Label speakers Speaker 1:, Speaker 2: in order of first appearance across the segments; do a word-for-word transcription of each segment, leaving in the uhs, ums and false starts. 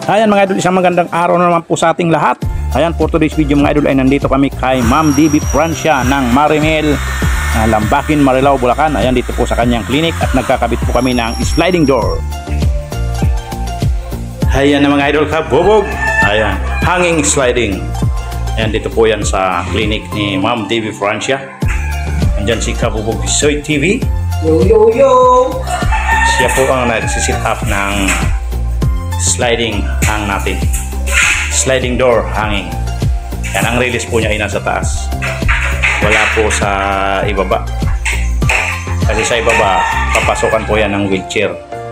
Speaker 1: Ayan mga idol, isang magandang araw na naman po sa ating lahat. Ayan, for today's video mga idol ay nandito kami kay Ma'am D B Francia ng Marimel, uh, Lambakin, Marilao, Bulacan. Ayan, dito po sa kanyang clinic at nagkakabit po kami ng sliding door. Ayan na mga idol, kabubog. Ayan, hanging sliding. Ayan, dito po yan sa clinic ni Ma'am D B Francia. Andyan si Kabubog Soy T V.
Speaker 2: Yo yo yo!
Speaker 1: Siya po ang nagsisit up ng sliding hang natin. Sliding door hanging. Yan, ang release po niya ay nasa taas. Wala po sa ibaba. Kasi sa ibaba, papasokan po yan ng wheelchair.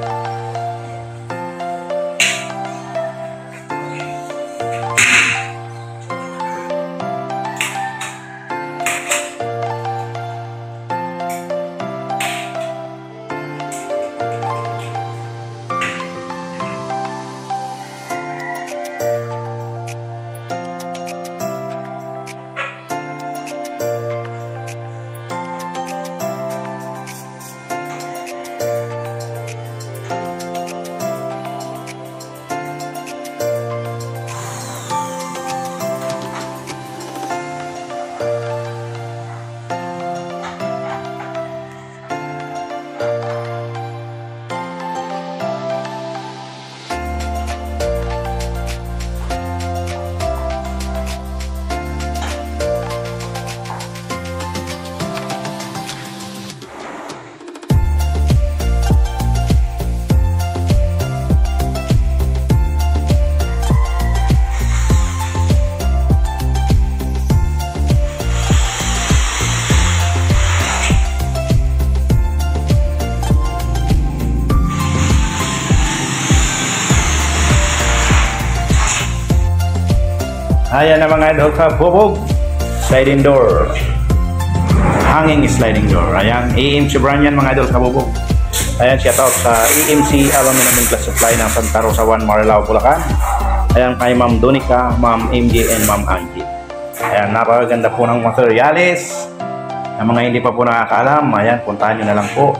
Speaker 1: Ayan na mga idol, kabubog sliding door, hanging sliding door. Ayan, E M C brand yan mga idol, kabubog. Ayan, shout out sa E M C Aluminum and Glass Supply ng Santa Rosa one, Marilao, Bulacan. Ayan, kay Ma'am Donica, Ma'am M J and Ma'am Angie. Ayan, napakaganda po ng materialis. Ang mga hindi pa po nakakaalam, ayan, puntahan nyo na lang po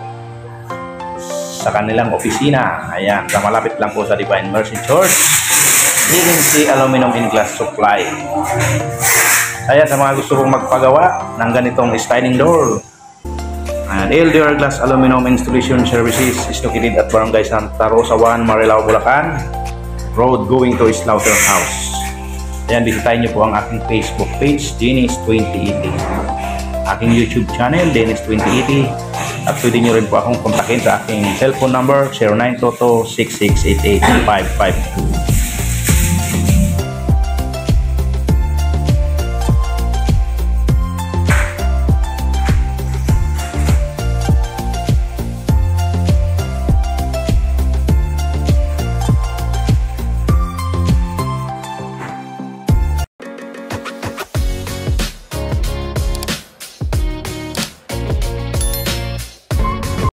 Speaker 1: sa kanilang opisina. Ayan, sa malapit lang po sa Divine Mercy Church, E M C Aluminum and Glass Supply. Ayan, sa mga gusto kong magpagawa ng ganitong sliding door, and L D R Glass Aluminum Installation Services is located at Barangay Santa Rosa one, Marilao, Bulacan, road going to Slaughterhouse. Ayan, bisitahin nyo po ang aking Facebook page, Dennis twenty eighty, aking YouTube channel, Dennis twenty eighty, at pwede nyo rin po akong kontakin sa aking cellphone number zero nine two two, six six eight eight, five five two.